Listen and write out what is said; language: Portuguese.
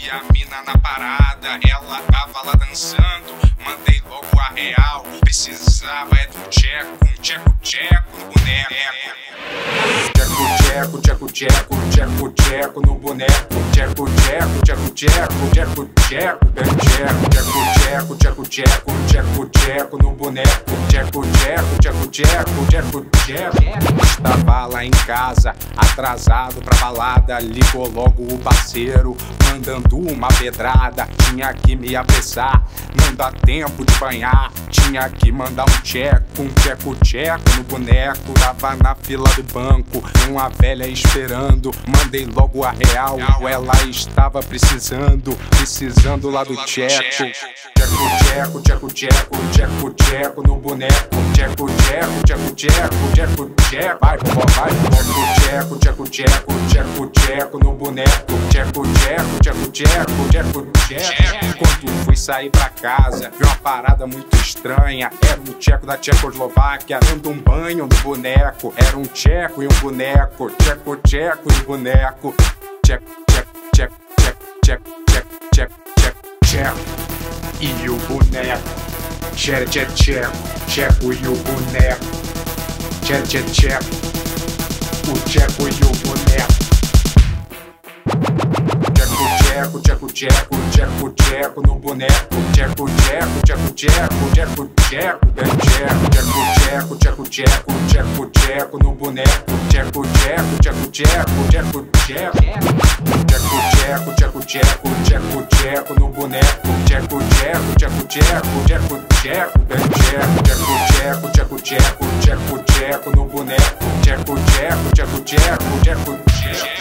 vi a mina na parada, ela tava lá dançando. Mandei logo a real, precisava é do tcheco, um tcheco-tcheco no boneco. Tcheco-tcheco, tcheco-tcheco, tcheco-tcheco no boneco. Tcheco-tcheco, tcheco-tcheco, tcheco-tcheco, bem tcheco. Tcheco-tcheco, tcheco-tcheco, tcheco-tcheco no boneco. Tcheco-tcheco, tcheco-tcheco, tcheco-tcheco. Estava lá em casa, atrasado pra balada. Ligou logo o parceiro, mandando uma pedrada. Tinha que me apressar, não dá tempo de banhar. Tinha que mandar um tcheco-tcheco no boneco. Tava na fila do banco, uma velha esperando. Mandei logo a real, ela estava precisando lá do tcheco. Tcheco-tcheco, tcheco-tcheco, tcheco-tcheco no boneco. Tcheco-tcheco, tcheco-tcheco, tcheco-tcheco. Vai, vovó, vai. Tcheco-tcheco, tcheco-tcheco, tcheco-tcheco no boneco. Tcheco-tcheco, tcheco-tcheco, tcheco-tcheco. Quando fui sair pra casa, vi uma parada muito estranha. Era um tcheco da Tchecoslováquia dando um banho no boneco. Era um tcheco e um boneco. Tcheco-tcheco e um boneco. Tcheco, tcheco, tcheco, tcheco, tcheco, tcheco, tcheco, tcheco. E o boneco. Tcheco, tcheco e o boneco. Tcheco, o tcheco e o boneco. Tcheco, tcheco-tcheco, tcheco-tcheco no boneco. Tcheco-tcheco, tcheco-tcheco, tcheco-tcheco, bem tcheco. Tcheco-tcheco, tcheco-tcheco, tcheco-tcheco no boneco. Tcheco-tcheco, tcheco-tcheco, tcheco-tcheco. Tcheco-tcheco, tcheco-tcheco, tcheco-tcheco no boneco. Tcheco-tcheco, tcheco-tcheco, tcheco-tcheco, bem tcheco. Tcheco-tcheco, tcheco-tcheco, tcheco-tcheco no boneco. Tcheco-tcheco, tcheco-tcheco, tcheco-tcheco.